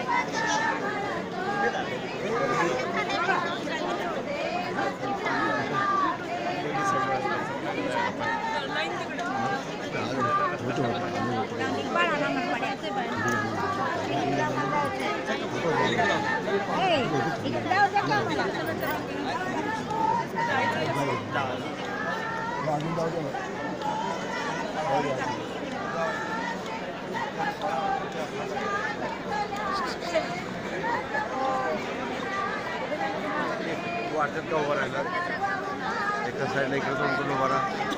वाटत का उभं राहिला एका साईडला इकडे उभा राहा